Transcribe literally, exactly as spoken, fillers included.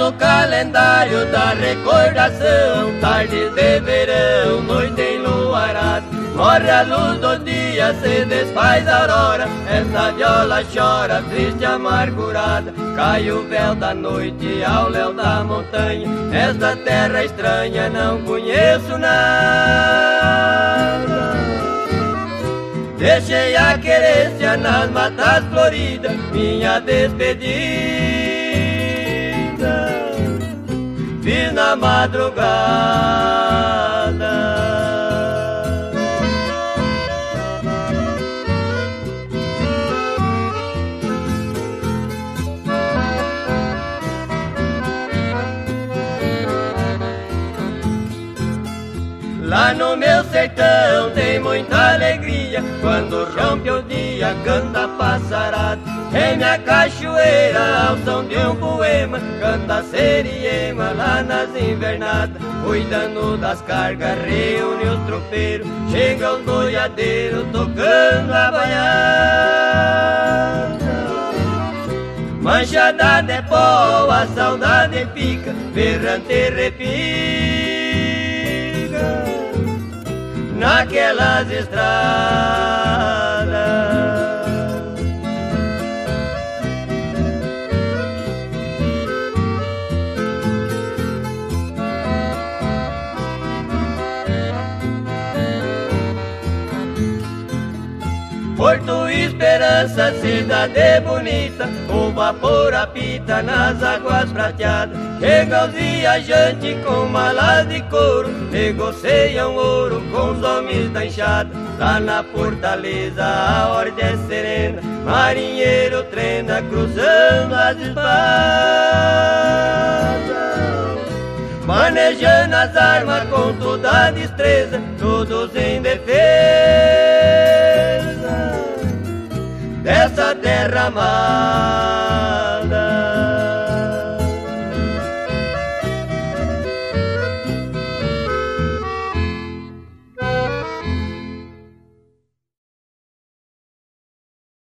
no calendário da recordação, tardes de verão, noite enluarada, morre a luz do dia, se desfaz a aurora, esta viola chora, triste amargurada, cai o véu da noite ao léu da montanha, esta terra estranha não conheço nada. Deixei a querência nas matas floridas, minha despedida fiz na madrugada. Lá no meu sertão tem muita alegria, quando rompe o dia canta passarada. Em minha cachoeira ao som de um poema, canta seriema lá nas invernadas. Cuidando das cargas reúne os tropeiros, chega os boiadeiros tocando a baiana. Manchada de pó, a saudade fica, berrante repica naquelas estradas. Porto Esperança, cidade bonita, o vapor apita nas águas prateadas. Chega os viajantes com malas de couro, negociam ouro com os homens da enxada. Lá na fortaleza a ordem é serena, marinheiro treina cruzando as espadas. Manejando as armas com toda a destreza, todos em defesa dessa terra amada.